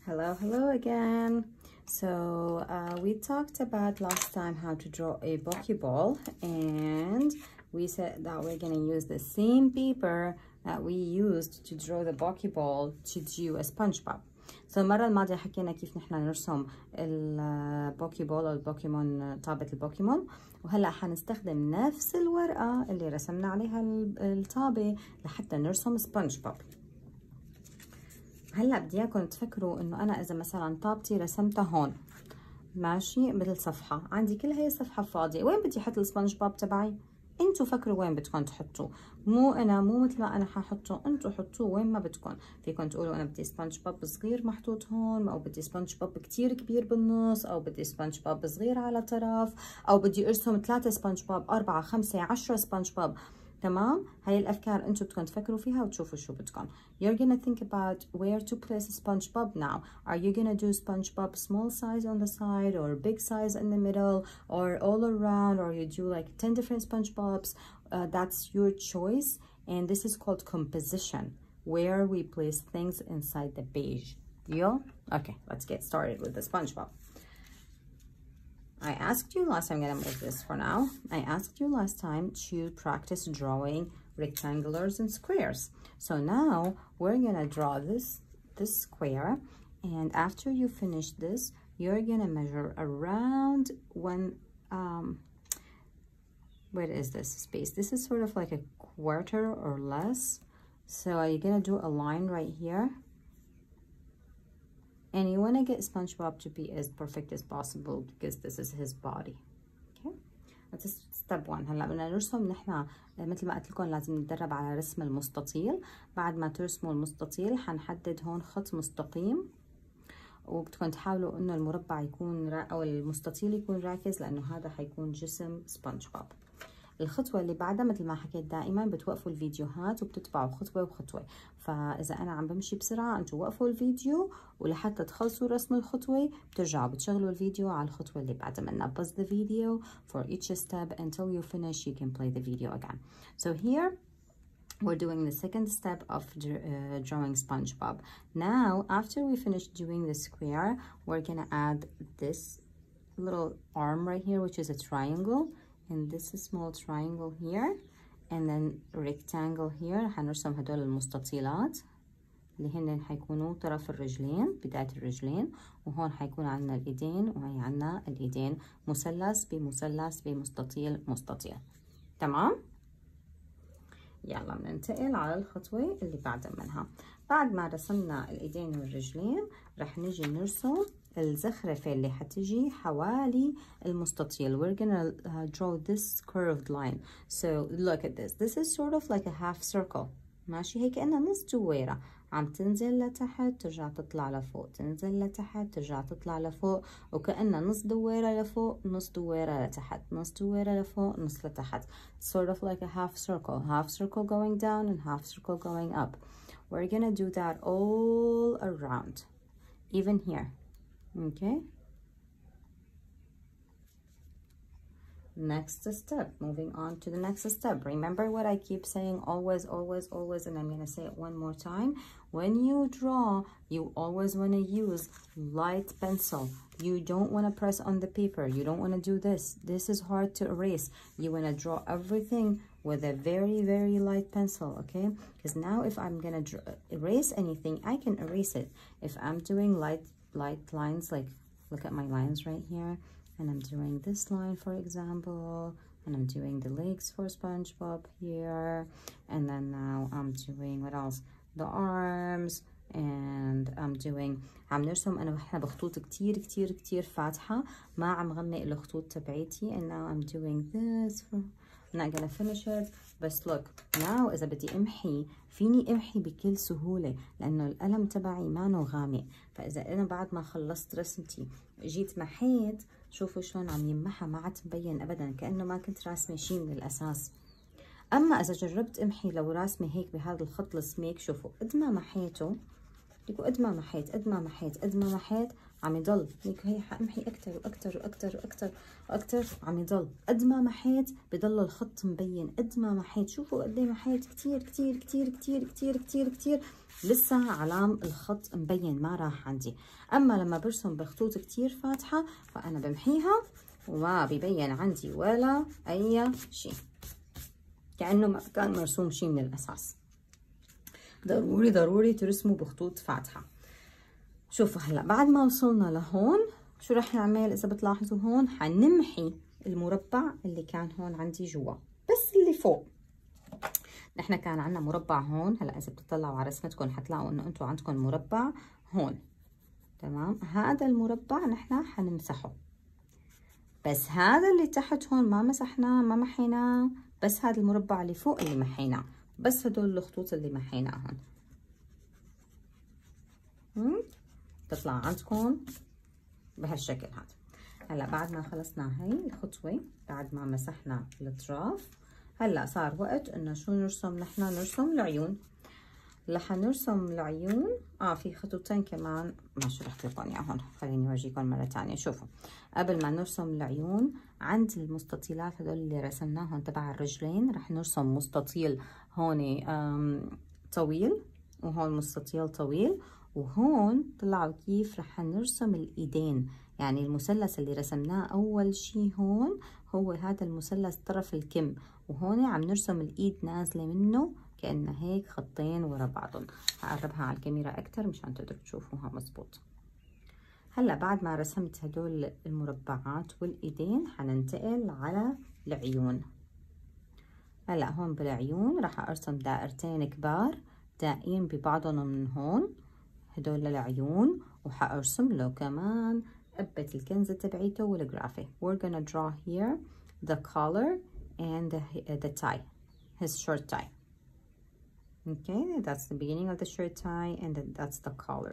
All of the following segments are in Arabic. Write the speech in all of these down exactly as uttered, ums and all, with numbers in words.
Hello, hello again. So uh, we talked about last time how to draw a Pokeball, and we said that we're going to use the same paper that we used to draw the Pokeball to do a SpongeBob. So المرة الماضية حكينا كيف نحن نرسم البوكيبول أو البوكيمون، طابة البوكيمون، وهلا حنستخدم نفس الورقة اللي رسمنا عليها الطابة لحتى نرسم سبونج بوب. هلا بدي اياكم تفكروا انه انا اذا مثلا طابتي رسمتها هون ماشي مثل صفحه، عندي كل هي الصفحه فاضيه، وين بدي احط السبونج بوب تبعي؟ انتوا فكروا وين بدكم تحطوه، مو انا مو مثل ما انا ححطه، انتوا حطوه وين ما بدكم. فيكم تقولوا انا بدي سبونج بوب صغير محطوط هون، او بدي سبونج بوب كتير كبير بالنص، او بدي سبونج بوب صغير على طرف، او بدي ارسم ثلاثه سبونج بوب، اربعه، خمسه، عشرة سبونج بوب. تمام؟ هاي الافكار انتم بدكم تفكروا فيها وتشوفوا شو بدكم. You're gonna think about where to place a SpongeBob now. Are you gonna do SpongeBob small size on the side, or big size in the middle, or all around, or you do like ten different SpongeBobs? Uh, that's your choice, and this is called composition, where we place things inside the page. Deal? Okay, let's get started with the SpongeBob. I asked you last time, I'm gonna move this for now. I asked you last time to practice drawing rectangulars and squares. So now we're gonna draw this, this square, and after you finish this, you're gonna measure around one, um, what is this space? This is sort of like a quarter or less. So you're gonna do a line right here. And you want to get SpongeBob to be as perfect as possible because this is his body. Okay, that's step one. هلا بدنا نرسم نحن مثل ما قلت لكم لازم نتدرب على رسم المستطيل. بعد ما ترسموا المستطيل حنحدد هون خط مستقيم، وبدكم تحاولوا انه المربع يكون را او المستطيل يكون راكز، لانه هذا حيكون جسم سبونج بوب. الخطوة اللي بعدها مثل ما حكيت دائما بتوقفوا الفيديوهات وبتتبعوا خطوة وخطوة، فإذا أنا عم بمشي بسرعة أنتوا وقفوا الفيديو، ولحتى تخلصوا رسم الخطوة بترجعوا بتشغلوا الفيديو على الخطوة اللي بعدها منها. Pause the video for each step until you finish. You can play the video again. So here we're doing the second step of uh, drawing SpongeBob. Now after we finish doing the square, we're gonna add this little arm right here, which is a triangle, and this is small triangle here, and then rectangle here. حنرسم هدول المستطيلات اللي هن حيكونوا طرف الرجلين، بداية الرجلين، وهون حيكون عندنا الايدين، وهي عندنا الايدين، مثلث بمثلث بمستطيل مستطيل. تمام؟ يلا بننتقل على الخطوة اللي بعد منها. بعد ما رسمنا الايدين والرجلين رح نجي نرسم الزخرفة اللي حتجي حوالي المستطيل. We're gonna uh, draw this curved line. So look at this. This is sort of like a half circle. ماشي، هيك كأنها نص دويرة عم تنزل لتحت ترجع تطلع لفوق، تنزل لتحت ترجع تطلع لفوق، وكأنها نص دويرة لفوق نص دويرة لتحت، نص دويرة لفوق نص لتحت. Sort of like a half circle. Half circle going down and half circle going up. We're gonna do that all around, even here. Okay, next step, moving on to the next step. Remember what I keep saying, always always always, and I'm going to say it one more time. When you draw, you always want to use light pencil. You don't want to press on the paper. You don't want to do this. This is hard to erase. You want to draw everything with a very very light pencil, okay? Because now if I'm going to erase anything, I can erase it. If I'm doing light light lines, like look at my lines right here, and I'm doing this line for example, and I'm doing the legs for SpongeBob here, and then now I'm doing what else, the arms, and I'm doing عم نرسم انا وحنا بخطوط كتير كتير كتير فاتحة، ما عم غمق الخطوط تبعيتي. and now I'm doing this for... I'm not gonna finish it, بس look now إذا بدي امحي فيني امحي بكل سهولة لأنه القلم تبعي مانو غامق. فإذا أنا بعد ما خلصت رسمتي جيت محيت، شوفوا شلون عم يمحى، ما عاد مبين أبدا، كأنه ما كنت راسمة شي من الأساس. أما إذا جربت امحي لو راسمة هيك بهذا الخط السميك، شوفوا قد ما محيته ليكوا قد ما محيت قد ما محيت قد ما محيت عم يضل. ليكوا هي حامحي اكثر واكثر واكثر واكثر واكثر عم يضل. قد ما محيت بضل الخط مبين. قد ما محيت شوفوا قد ايه محيت كثير كثير كثير كثير كثير كثير كثير لسه علام الخط مبين ما راح عندي. اما لما برسم بخطوط كثير فاتحه فانا بمحيها وما ببين عندي ولا اي شيء، كأنه ما كان مرسوم شيء من الأساس. ضروري ضروري ترسموا بخطوط فاتحة. شوفوا هلا بعد ما وصلنا لهون شو رح نعمل؟ إذا بتلاحظوا هون حنمحي المربع اللي كان هون عندي جوا، بس اللي فوق. نحن كان عندنا مربع هون، هلا إذا بتطلعوا على رسمتكم حتلاقوا إنه أنتم عندكم مربع هون، تمام؟ هذا المربع نحن حنمسحه، بس هذا اللي تحت هون ما مسحناه ما محيناه، بس هذا المربع اللي فوق اللي محيناه، بس هدول الخطوط اللي محيناهم. تطلع عندكم بهالشكل هذا. هلا بعد ما خلصنا هاي الخطوة، بعد ما مسحنا الاطراف، هلا صار وقت انه شو نرسم؟ نحن نرسم العيون. رح نرسم العيون. اه في خطوتين كمان ما شرحت لكم اياهم، خليني اورجيكم مره ثانيه. شوفوا قبل ما نرسم العيون عند المستطيلات هدول اللي رسمناهم تبع الرجلين رح نرسم مستطيل هون طويل، وهون مستطيل طويل، وهون طلعوا كيف رح نرسم الايدين. يعني المثلث اللي رسمناه اول شي هون هو هذا المثلث طرف الكم، وهون عم نرسم الايد نازله منه كأنها هيك خطين ورا بعضهم. هقربها على الكاميرا أكتر مشان تقدروا تشوفوها مزبوط. هلا بعد ما رسمت هدول المربعات والإيدين حننتقل على العيون. هلا هون بالعيون راح أرسم دائرتين كبار دائين ببعضهم من هون، هدول العيون، وحأرسم له كمان قبة الكنزة تبعيته والجرافة. We're gonna draw here the collar and the, the tie, his short tie. Okay, that's the beginning of the shirt tie, and then that's the collar.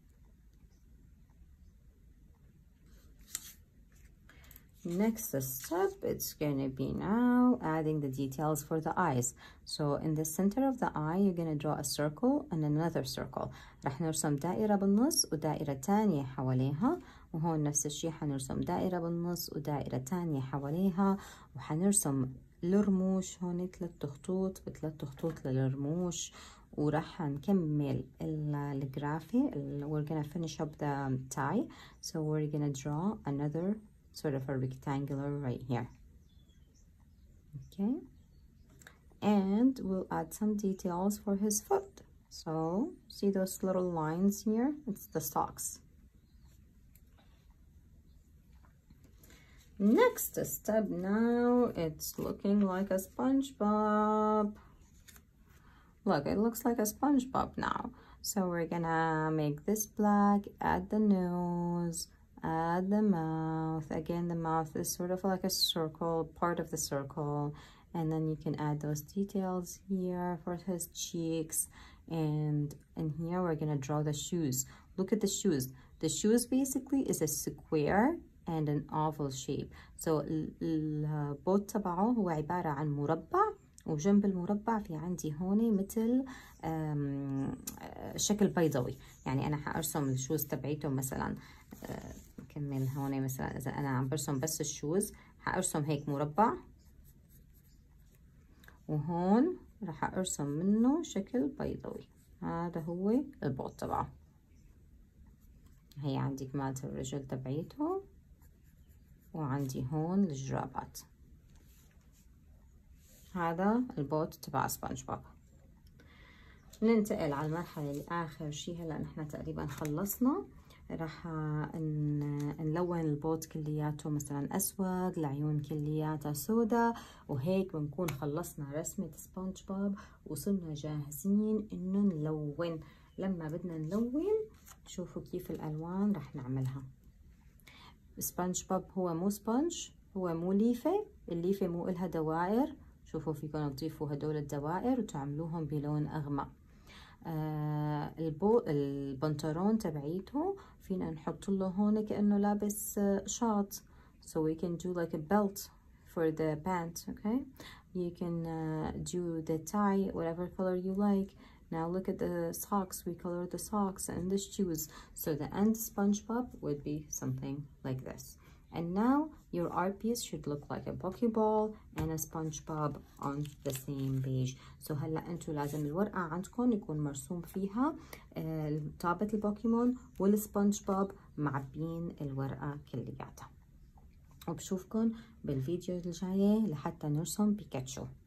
Next step, it's going to be now adding the details for the eyes. So in the center of the eye, you're going to draw a circle and another circle. رح نرسم دائرة بالنص ودائرة تانية حواليها، وهون نفس الشي حنرسم دائرة بالنص ودائرة تانية حواليها، وحنرسم الرموش هون ثلاث خطوط بثلاث خطوط للرموش، وراح نكمل الجرافي. We're gonna finish up the tie, so we're gonna draw another sort of a rectangular right here. Okay, and we'll add some details for his foot. So see those little lines here? It's the socks. Next step now, it's looking like a SpongeBob. Look, it looks like a SpongeBob now. So we're gonna make this black, add the nose, add the mouth. Again, the mouth is sort of like a circle, part of the circle. And then you can add those details here for his cheeks. And in here, we're gonna draw the shoes. Look at the shoes. The shoes basically is a square and an oval shape. So البوت تبعه هو عبارة عن مربع، وجنب المربع في عندي هون مثل شكل بيضاوي. يعني أنا حأرسم الشوز تبعيته مثلا، نكمل هون مثلا إذا أنا عم برسم بس الشوز حأرسم هيك مربع، وهون رح أرسم منه شكل بيضاوي. هذا هو البوت تبعه. هي عندي كمالة الرجل تبعيته، وعندي هون الجرابات. هذا البوت تبع سبونج بوب. ننتقل على المرحلة اللي آخر شي. هلا نحن تقريبا خلصنا. راح نلون البوت كلياته مثلا أسود، العيون كلياتها سودا، وهيك بنكون خلصنا رسمة سبونج بوب وصلنا جاهزين إنه نلون. لما بدنا نلون شوفوا كيف الألوان راح نعملها. سبونج بوب هو مو سبونج، هو مو ليفة، الليفة مو إلها دوائر. شوفوا فيكم تضيفوا هدول الدوائر وتعملوهم بلون أغمق. آه البو البنطلون تبعيته فينا نحط له هون كأنه لابس شاط. So we can do like a belt for the pant, okay? You can uh, do the tie whatever color you like. Now look at the socks. We color the socks and the shoes. So the end SpongeBob would be something like this. And now your art piece should look like a Pokeball and a SpongeBob on the same page. So هلا انتو لازم الورقة عندكم يكون مرسوم فيها طابة البوكيمون والسبونجبوب معبين الورقة كلياتها. وبشوفكن بالفيديو الجاي لحتى نرسم بيكاتشو.